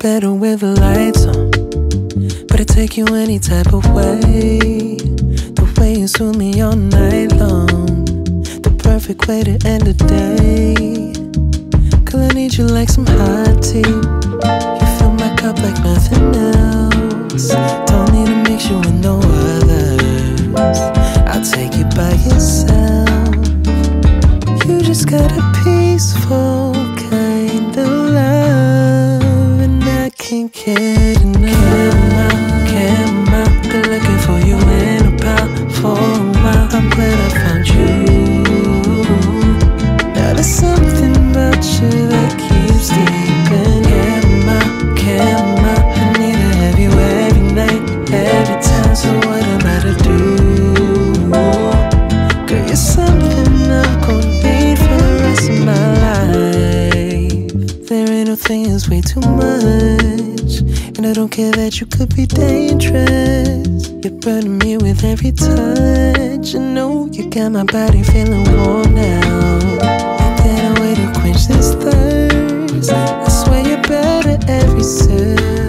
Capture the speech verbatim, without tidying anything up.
better with the lights on, but I take you any type of way. The way you soothe me all night long, the perfect way to end the day. Girl, I need you like some hot tea. You fill my cup like nothing else. Don't need to mix you with no others. I'll take you by yourself. You just got a peaceful kind of love, and I can't get enough. Can't out, been looking for you in about for a while. I'm glad I found you. Now there's something about you that keeps deeping. Can't out, can't out, I need to have you every night, every time. So what am I to do? Girl, you're something I'm gonna need for the rest of my life. There ain't no thing that's way too much, and I don't care that you could be dangerous. You're burning me with every touch. I know you got my body feeling warm now. Ain't there a way to quench this thirst? I swear you're better every sip.